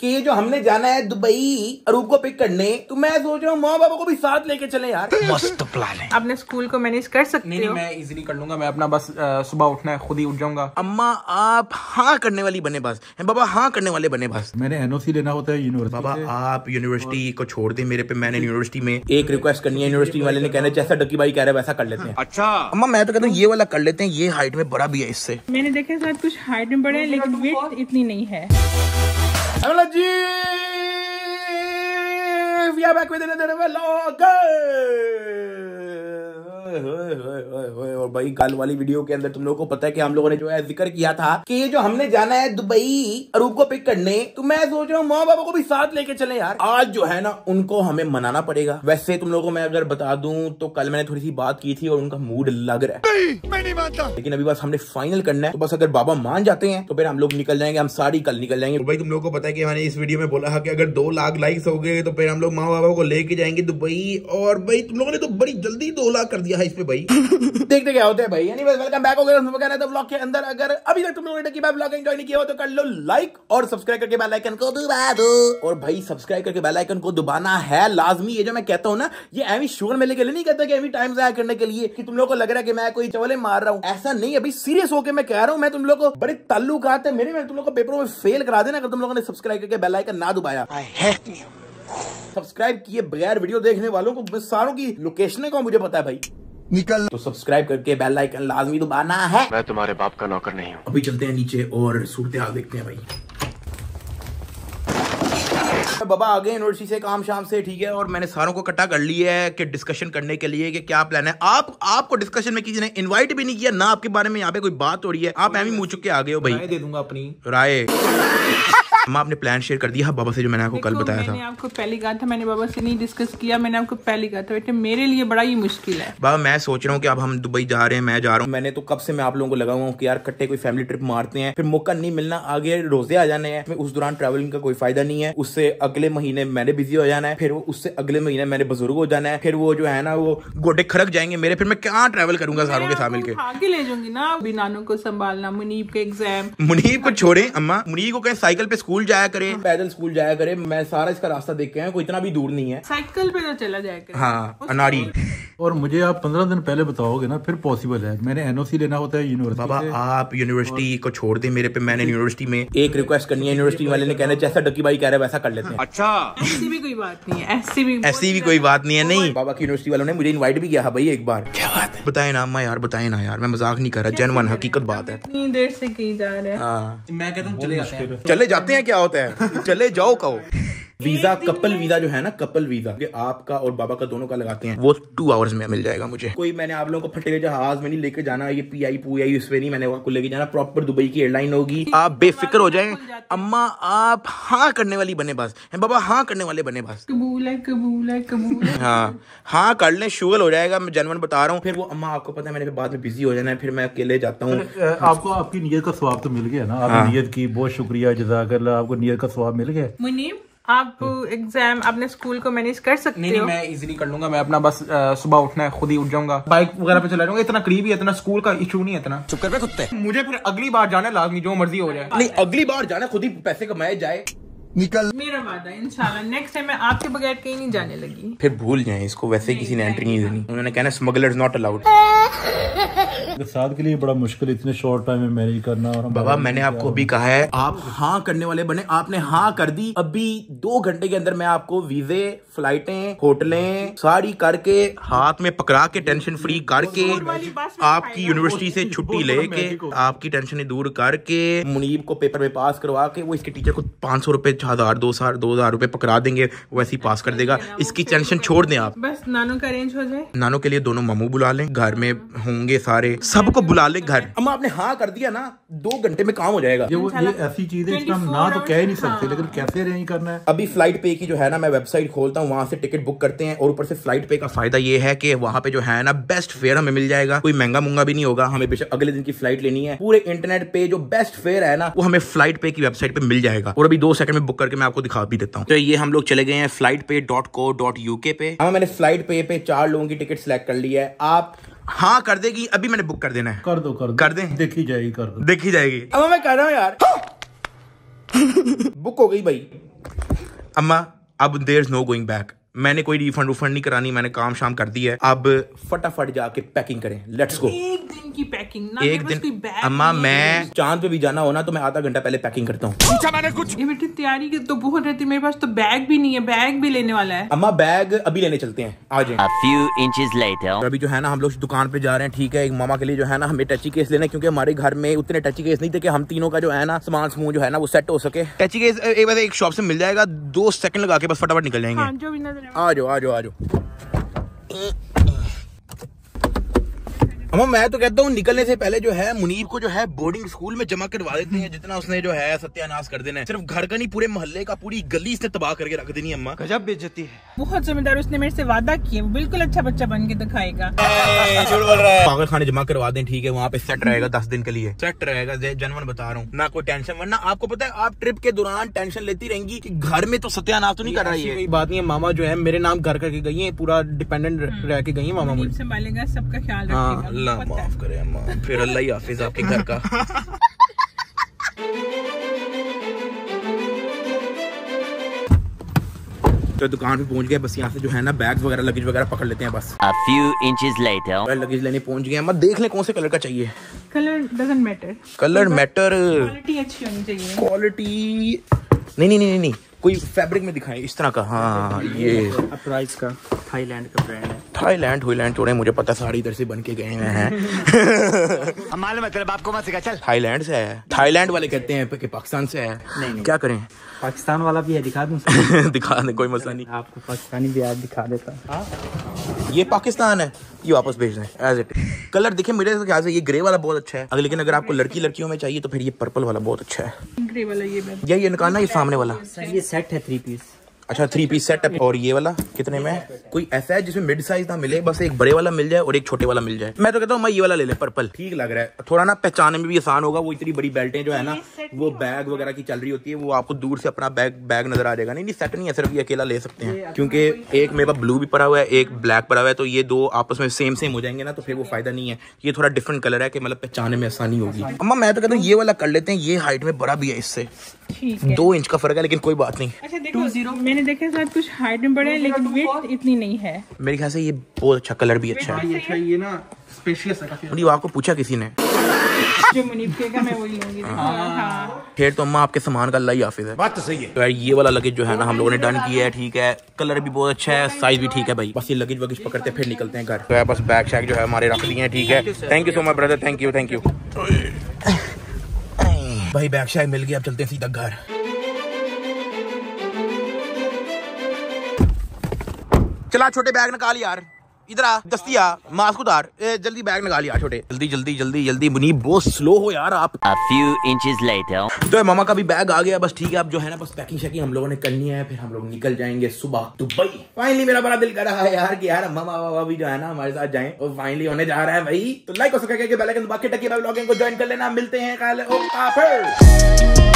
कि ये जो हमने जाना है दुबई अरूप को पिक करने, तो मैं सोच रहा हूँ माँ बाबा को भी साथ लेके चले यार। मस्त प्लान है। अपने स्कूल को मैनेज कर सकते हो? नहीं, मैं इजीली कर लूंगा। मैं अपना बस सुबह उठना है, खुद ही उठ जाऊंगा। अम्मा आप हाँ करने वाली बने बस, बाबा हाँ करने वाले बने बस। मैंने एनओसी लेना होता है यूनिवर्सिटी। बाबा आप यूनिवर्सिटी को छोड़ दे मेरे पे, मैंने यूनिवर्सिटी में एक रिक्वेस्ट करनी है। यूनिवर्सिटी वाले ने कहना जैसा डक्की भाई कह रहे हैं वैसा कर लेते हैं। अच्छा अम्मा मैं तो कहता हूँ ये वाला कर लेते हैं, ये हाइट में बड़ा भी है इससे। मैंने देखा शायद कुछ हाइट में बड़े हैं लेकिन वेट इतनी नहीं है। हेलो जी, we are back with another vlog। और भाई कल वाली वीडियो के अंदर तुम लोगों को पता है कि हम लोगों ने जो है जिक्र किया था कि ये जो हमने जाना है दुबई अरूप को पिक करने, तो मैं सोच रहा हूँ माँ बाबा को भी साथ लेके चले यार। आज जो है ना उनको हमें मनाना पड़ेगा। वैसे तुम लोगों को मैं अगर बता दूं तो कल मैंने थोड़ी सी बात की थी और उनका मूड लग रहा है। मैं नहीं मानता, लेकिन अभी बस हमने फाइनल करना है। तो बस अगर बाबा मान जाते हैं तो फिर हम लोग निकल जाएंगे। हम सारी कल निकल जाएंगे। तो भाई तुम लोगों को पता है कि मैंने इस वीडियो में बोला कि अगर 2 लाख लाइक्स हो गए तो फिर हम लोग माँ बाबा को लेके जाएंगे दुबई। और भाई तुम लोगों ने तो बड़ी जल्दी 2 लाख कर दिया है इस पे भाई। देखते क्या होता है भाई। एनीवेज वेलकम बैक हो गया व्लॉग के अंदर। अगर अभी तक तुम लोगों ने डक्की भाई व्लॉग एंजॉय नहीं किया हो तो कर लो लाइक और सब्सक्राइब करके बेल आइकन को दबा दो। और भाई सब्सक्राइब करके बेल आइकन को दबाना है लाजमी। ये जो मैं कहता हूँ ना, ये एवी शोर मेले के लिए नहीं कहता कि एवी टाइम जाया करने के लिए कि तुम लोगों को लग रहा है कि मैं कोई चवले मार रहा हूँ। ऐसा नहीं, अभी सीरियस होकर मैं कह रहा हूँ। मैं तुम लोगों को बड़े ताल्लुकात है मेरे में, तुम लोगों को पेपरों में फेल करा देना अगर तुम लोगों ने सब्सक्राइब करके बेल आइकन ना दबाया। सब्सक्राइब किए बगैर वीडियो देखने वालों को सारों की लोकेशन का मुझे पता है भाई। निकल तो सब्सक्राइब करके बेल आइकन लाजमी दबाना है। मैं तुम्हारे बाप का नौकर नहीं हूँ। अभी चलते हैं नीचे और सूरत हाल देखते हैं भाई। बाबा आ गए यूनिवर्सिटी से काम शाम से, ठीक है। और मैंने सारों को इकट्ठा कर लिया है कि डिस्कशन करने के लिए कि क्या प्लान है। आपको डिस्कशन में किसी ने इनवाइट भी नहीं किया ना, आपके बारे में यहाँ पे कोई बात हो रही है। आप एवं मुंह चुक के आ गए हो भाई। राय दे दूंगा अपनी राय। मैं आपने प्लान शेयर कर दिया बाबा से जो मैंने आपको कल बताया था। मैंने आपको पहले कहा था, मैंने बाबा से नहीं डिस्कस किया। मैंने आपको पहले कहा था बेटे मेरे लिए बड़ा ही मुश्किल है। बाबा मैं सोच रहा हूँ कि अब हम दुबई जा रहे हैं, मैं जा रहा हूँ। मैंने तो कब से मैं आप लोगों को लगा हुआ हूँ कि यार कट्टे कोई फैमिली ट्रिप मारते हैं, फिर मौका नहीं मिलना, आगे रोजे आ जाने हैं। उस दौरान ट्रैवलिंग का कोई फायदा नहीं है। उससे अगले महीने मैंने बिजी हो जाना है, फिर उससे अगले महीने मैंने बुजुर्ग हो जाना है, फिर वो जो है ना वो गोटे खरक जाएंगे मेरे। फिर मैं क्या ट्रैवल करूंगा सारों के साथ मिलकर। आगे ले जाऊंगी ना, अभी नानों को संभालना, मुनीब के एग्जाम। मुनीब को छोड़े अम्मा, मुनीब को कहें साइकिल पे स्कूल जाया करे, पैदल स्कूल जाया करे। मैं सारा इसका रास्ता देख के आया, कोई इतना भी दूर नहीं है। साइकिल पे तो चला जाएगा। हाँ अनाड़ी। और मुझे आप 15 दिन पहले बताओगे ना फिर पॉसिबल है। मैंने एनओसी लेना होता है यूनिवर्सिटी। बाबा आप यूनिवर्सिटी को छोड़ दे मेरे पे, मैंने यूनिवर्सिटी में एक रिक्वेस्ट करनी है। यूनिवर्सिटी वाले ने कहना जैसा डक्की भाई कह रहे हैं वैसा कर लेते हैं। अच्छा ऐसी भी कोई बात नहीं है, ऐसी भी कोई बात नहीं है। नहीं बाबा की यूनिवर्सिटी वालों ने मुझे इनवाइट भी किया है भाई एक बार। क्या बात है? बताए ना अम्मा यार, बताए ना यार, मैं मजाक नहीं कर रहा, जेन्युइन हकीकत बात है। इतनी देर से कहीं जा रहे हैं। हाँ मैं कहता हूँ चले जाते हैं। चले जाते हैं, क्या होता है चले जाओ कहो। वीजा कपल वीजा जो है ना, कपल वीजा आपका और बाबा का दोनों का लगाते हैं, वो 2 आवर्स में मिल जाएगा मुझे। कोई मैंने आप लोगों को फटे जहाज में नहीं लेके जाना, ये पीआई पुआई उसमें नहीं मैंने आपको लेके जाना। प्रॉपर दुबई की एयरलाइन होगी, आप बेफिक्र हो जाएं। अम्मा आप हाँ करने वाली बने बस, बाबा हाँ करने वाले बने बस। कबूल है कबूल है कबूल है। हाँ कर ले, शुगल हो जाएगा, मैं जेन्युइन बता रहा हूँ। फिर वो अम्मा आपको पता है मैंने बाद में बिजी हो जाना है, फिर मैं अकेले जाता हूँ। आपको आपकी नीयत का स्वाब तो मिल गया ना। आपने नीयत की, बहुत शुक्रिया, जज़ाकल्लाह। आपको नीयत का स्वाब मिल गया। मुनीब आप एग्जाम अपने स्कूल को मैनेज कर सकते हो? नहीं, मैं इजीली कर लूंगा। मैं अपना बस सुबह उठना है, खुद ही उठ जाऊंगा। बाइक वगैरह पे चला जाऊंगा, इतना करीब ही, इतना स्कूल का इशू नहीं है इतना। चुप कर कुत्ते। मुझे फिर अगली बार जाना है लाजमी, जो मर्जी हो जाए। नहीं अगली बार जाना, खुद ही पैसे कमाए जाए। निकल। मेरा वादा इंशाल्लाह नेक्स्ट टाइम मैं आपके बगैर कहीं नहीं जाने लगी। फिर भूल जाए इसको, वैसे किसी ने एंट्री नहीं देनी। उन्होंने कहना स्मगलर्स नॉट अलाउड। साथ के लिए बड़ा मुश्किल, इतने शॉर्ट टाइम में मैनेज करना। और बाबा मैंने आपको अभी कहा है आप हाँ करने वाले बने, आपने हाँ कर दी। अभी 2 घंटे के अंदर मैं आपको वीजे, फ्लाइटें, होटलें सारी करके हाथ में पकड़ा के टेंशन फ्री करके आपकी यूनिवर्सिटी से छुट्टी लेके आपकी टेंशन दूर करके मुनीब को पेपर में पास करवा के वो इसके टीचर को 500 रुपए, 1000, 2000 रुपए पकड़ा देंगे, वैसे ही पास कर देगा। इसकी टेंशन छोड़ दें आप। बस नानों का अरेंज हो जाए। नानों के लिए दोनों मामू बुला लें, घर में होंगे सारे, सबको बुला ले घर। अम्मा आपने हाँ कर दिया ना, 2 घंटे में काम हो जाएगा। ये ऐसी चीज है इसमें हम ना तो कह ही नहीं सकते, लेकिन कैसे अरेंज करना है। अभी फ्लाइट पे की जो है ना मैं वेबसाइट खोलता हूँ, वहां से टिकट बुक करते हैं। और ऊपर से फ्लाइट पे का फायदा ये है कि वहां पे जो है ना बेस्ट फेयर हमें मिल जाएगा, कोई महंगा मुंगा भी नहीं होगा। हमें बेशक अगले दिन की फ्लाइट लेनी है, पूरे इंटरनेट पे जो बेस्ट फेयर है ना वो हमें फ्लाइट पे की वेबसाइट पे मिल जाएगा। और अभी 2 सेकंड में बुक करके मैं आपको दिखा भी देता हूँ। तो ये हम लोग चले गए हैं flightpay.co.uk पे। हाँ मैंने फ्लाइट पे 4 लोगों की टिकट सिलेक्ट कर ली है। आप हाँ कर देगी, अभी मैंने बुक कर देना है। कर दो कर दे, देखी जाएगी, कर दो देखी जाएगी। अब मैं कह रहा हूँ यार बुक हो गई भाई। अम्मा अब there is no going back. मैंने कोई रिफंड नहीं करानी, मैंने काम शाम कर दी है। अब फटाफट जाके पैकिंग करें, लेट्स गो। एक दिन की पैकिंग ना, एक दिन अम्मा, मैं चांद पे भी जाना हो ना तो मैं आधा घंटा पहले पैकिंग करता हूँ। पूछा मैंने कुछ? ये बेटी तैयारी की तो बहुत रहती है, मेरे पास तो बैग भी नहीं है, बैग भी लेने वाला है। अम्मा बैग अभी लेने चलते हैं, आ जाए। A few inches later. अभी जो है ना हम लोग दुकान पे जा रहे हैं, ठीक है। एक मामा के लिए जो है ना हमें टची केस लेना है, क्योंकि हमारे घर में उतने टची केस नहीं थे कि हम तीनों का जो है ना सामान समूह जो है ना वो सेट हो सके। टची केस एक शॉप से मिल जाएगा, 2 सेकंड लगा के बस फटाफट निकल जाएंगे। हाँ, जो भी नजर आ जाओ आ जाओ आ जाओ। अम्मा मैं तो कहता हूँ निकलने से पहले जो है मुनीब को जो है बोर्डिंग स्कूल में जमा करवा देते हैं, जितना उसने जो है सत्यानाश कर देना है। सिर्फ घर का नहीं, पूरे मोहल्ले का, पूरी गली इसने तबाह करके रख देनी है। अम्मा गजब बेइज्जती है। बहुत जिम्मेदार, उसने मेरे से वादा किया, बिल्कुल अच्छा बच्चा बन के दिखाएगा। झूठ बोल रहा है। पागल खाने जमा करवा दें, ठीक है। वहाँ पे सेट रहेगा 10 दिन के लिए, सेट रहेगा। जनवन बता रहा हूँ, ना कोई टेंशन। वरना आपको पता है आप ट्रिप के दौरान टेंशन लेती रहेंगी कि घर में तो सत्यानाश तो नहीं कर रही है। कोई बात नहीं है, मामा जो है मेरे नाम घर करके गई है, पूरा डिपेंडेंट रह के गई है मामा मुझे। संभालेगा, सबका ख्याल हाँ, रखेगा। अल्लाह माफ करे अम्मा, फिर अल्लाह ही हाफिज आपके घर का। तो दुकान पे पहुंच गए, बस यहाँ से जो है ना बैग्स वगैरह लगेज वगैरह पकड़ लेते हैं बस। A few inches later. Luggage लेने पहुंच गए। अम्मा देख ले कौन से कलर का चाहिए। Colour doesn't matter, colour matter, quality अच्छी होनी चाहिए। क्वालिटी नहीं, कोई फैब्रिक में दिखाए इस तरह का। हाँ ये प्राइस का थाईलैंड का ब्रांड है। थाईलैंड छोड़े, मुझे पता साड़ी इधर से बन के गए हैं। मालूम है तेरे बाप को मत सिखा, चल। थाईलैंड से है। थाईलैंड वाले कहते हैं कि पाकिस्तान से है। नहीं। क्या करें? पाकिस्तान वाला भी है, दिखा दूं? दिखा दे, कोई मसला नहीं। आपको पाकिस्तानी भी आज दिखा देता। ये पाकिस्तान है, ये वापस भेज दें एज इट। कलर देखें, मेरे ख्याल से ये ग्रे वाला बहुत अच्छा है, लेकिन अगर आपको लड़कियों में चाहिए तो फिर ये पर्पल वाला बहुत अच्छा है। ग्रे वाला ये निकालना, ये सामने वाला। सर ये सेट है 3 पीस। अच्छा 3 पीस सेट है। और ये वाला कितने में है? कोई ऐसा है जिसमें मिड साइज ना मिले, बस एक बड़े वाला मिल जाए और एक छोटे वाला मिल जाए। मैं तो कहता हूँ मैं ये वाला ले ले, पर्पल ठीक लग रहा है, थोड़ा ना पहचानने में भी आसान होगा। वो इतनी बड़ी बेल्टें जो है ना वो बैग वगैरह की चल रही होती है, वो आपको दूर से अपना बैग नजर आ जाएगा। नहीं सेट नहीं है, सिर्फ ये अकेला ले सकते हैं, क्योंकि एक मेरे पास ब्लू भी पड़ा हुआ है, एक ब्लैक पड़ा हुआ है, तो ये 2 आपस में सेम हो जाएंगे ना, तो फिर वो फायदा नहीं है। ये थोड़ा डिफरेंट कलर है कि मतलब पहचानने में आसानी होगी। अम्मा मैं तो कहता हूँ ये वाला कर लेते हैं, ये हाइट में बड़ा भी है, इससे 2 इंच का फर्क है, लेकिन कोई बात नहीं। अच्छा देखो, मैंने देखा शायद कुछ हाइट में बड़े हैं, लेकिन वेट इतनी नहीं है। मेरे ख्याल से ये बहुत अच्छा, कलर भी अच्छा है। अच्छा ये ना स्पेशियस है काफी। मुनीब आपको पूछा किसी ने? जो मुनीब कहेगा मैं वही लूंगी। हाँ। फिर तो अम्मा आपके सामान का अल्लाह ही हाफिज है। बात तो सही है। तो यार ये वाला लगेज जो है ना हम लोगों ने डन किया है, ठीक है। कलर भी बहुत अच्छा है, साइज भी ठीक है भाई। बस ये लगेज वगेज पकड़ते फिर निकलते हैं घर। तो यार बस बैग शैग जो है हमारे रख दिए हैं, ठीक है। Thank you so much brother, thank you. भाई बैग शैग मिल गया, अब चलते हैं सीधा घर। चला छोटे बैग निकाल यार, इधर आ, दस्ती आ, मास्क उतार, जल्दी बैग निकाल यार छोटे, जल्दी। मुनीब बहुत स्लो हो यार आप। A few inches later. तो मामा का भी बैग आ गया, बस ठीक है। अब जो है ना बस पैकिंग शैकिंग हम लोगों ने करनी है, फिर हम लोग निकल जाएंगे सुबह दुबई। फाइनली मेरा बड़ा दिल कर रहा है यार कि यार मामा बाबा भी जो है ना हमारे साथ जाएं, और फाइनली होने जा रहा है भाई। तो लाइक और सब्सक्राइब करके बेल आइकन दबा के टकी व्लॉगिंग को ज्वाइन कर लेना। मिलते हैं कल।